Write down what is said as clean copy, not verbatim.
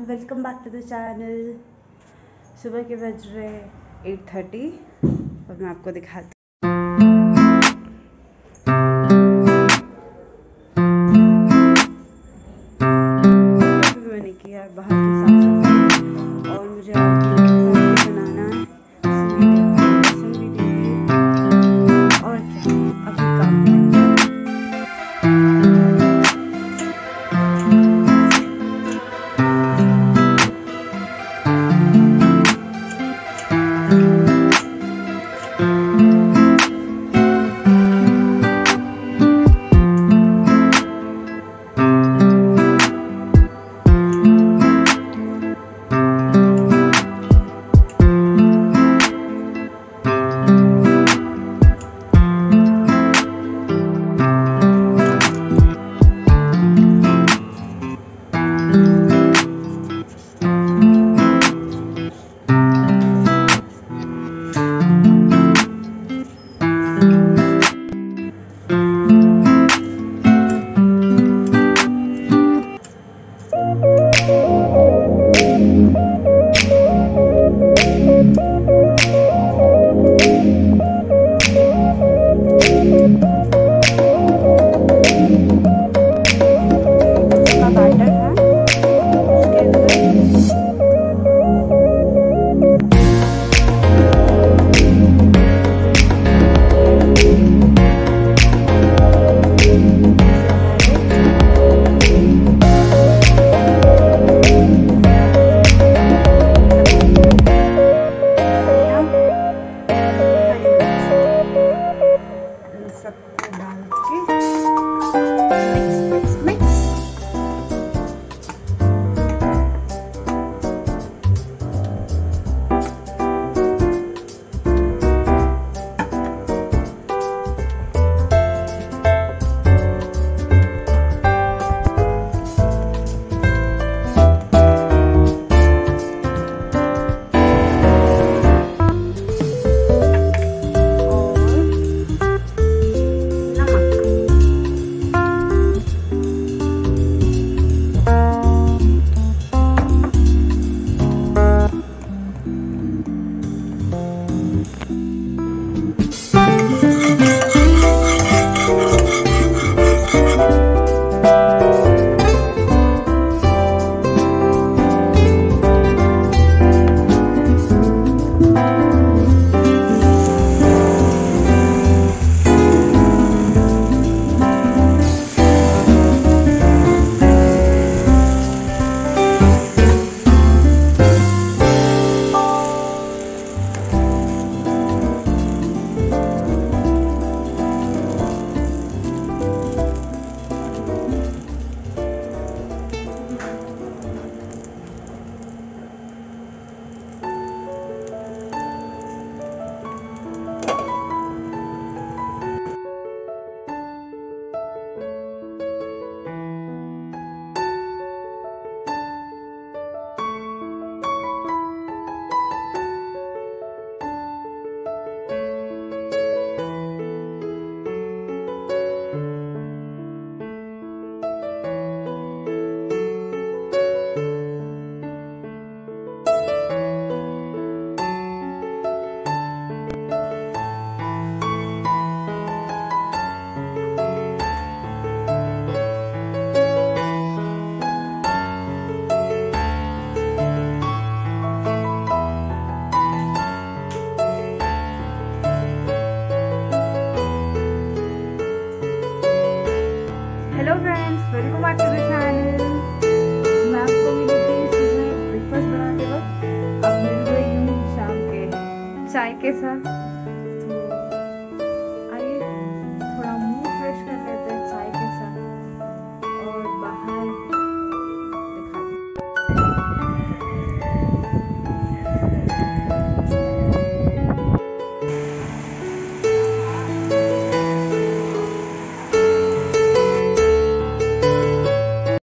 Welcome back to the channel. सुबह के बज रहे 8:30 और मैं आपको दिखाती हूँ। मैंने किया बाहर की साफ सफाई और मुझे आज बनाना है, लहसुन भी देंगे और क्या अभी काम welcome back to the channel. मैं आपको मिली थी सुबह ब्रेकफास्ट बनाते वक्त, अब मिल रही हूँ शाम के चाय के साथ।